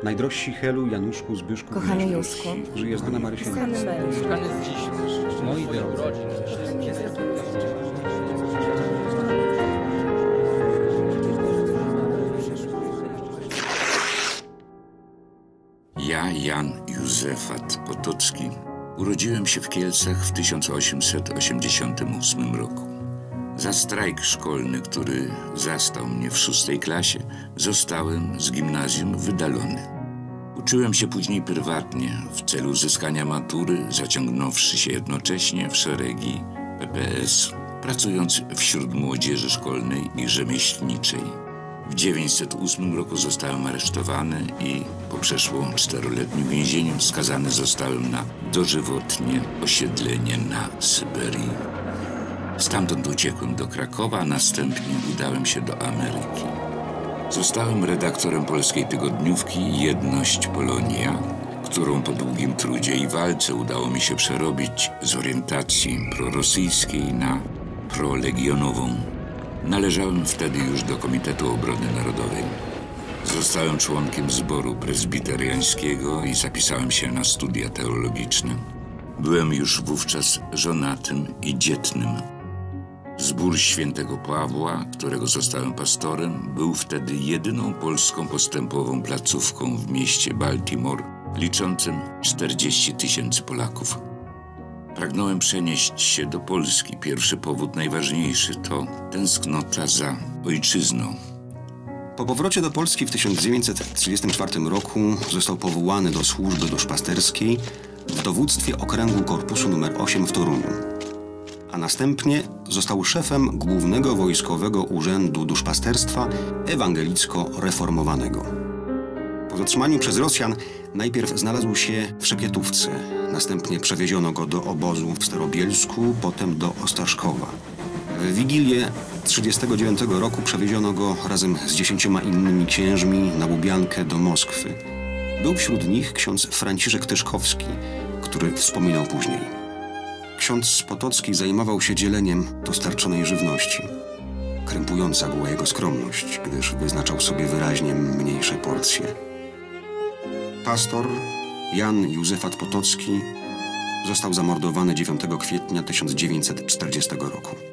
Najdrożsi Helu, Januszku, Zbyszku, Kochany Józku, żyje znana Marysia. kochany mężu, Moi drodzy. Ja, Jan Józefat Potocki, urodziłem się w Kielcach w 1888 roku. Za strajk szkolny, który zastał mnie w 6. klasie, zostałem z gimnazjum wydalony. Uczyłem się później prywatnie w celu uzyskania matury, zaciągnąwszy się jednocześnie w szeregi PPS, pracując wśród młodzieży szkolnej i rzemieślniczej. W 1908 roku zostałem aresztowany i po przeszło 4-letnim więzieniu skazany zostałem na dożywotnie osiedlenie na Syberii. Stamtąd uciekłem do Krakowa, a następnie udałem się do Ameryki. Zostałem redaktorem polskiej tygodniówki Jedność Polonia, którą po długim trudzie i walce udało mi się przerobić z orientacji prorosyjskiej na prolegionową. Należałem wtedy już do Komitetu Obrony Narodowej. Zostałem członkiem zboru prezbiteriańskiego i zapisałem się na studia teologiczne. Byłem już wówczas żonatym i dzietnym. Zbór Świętego Pawła, którego zostałem pastorem, był wtedy jedyną polską postępową placówką w mieście Baltimore, liczącym 40 000 Polaków. Pragnąłem przenieść się do Polski. Pierwszy powód, najważniejszy, to tęsknota za ojczyzną. Po powrocie do Polski w 1934 roku został powołany do służby duszpasterskiej w dowództwie okręgu korpusu nr 8 w Toruniu, a następnie został szefem Głównego Wojskowego Urzędu Duszpasterstwa Ewangelicko-Reformowanego. Po zatrzymaniu przez Rosjan najpierw znalazł się w Szepietówce, następnie przewieziono go do obozu w Starobielsku, potem do Ostaszkowa. W Wigilię 1939 roku przewieziono go razem z 10 innymi księżmi na Łubiankę do Moskwy. Był wśród nich ksiądz Franciszek Tyszkowski, który wspominał później. Ksiądz Potocki zajmował się dzieleniem dostarczonej żywności. Krępująca była jego skromność, gdyż wyznaczał sobie wyraźnie mniejsze porcje. Pastor Jan Józefat Potocki został zamordowany 9 kwietnia 1940 roku.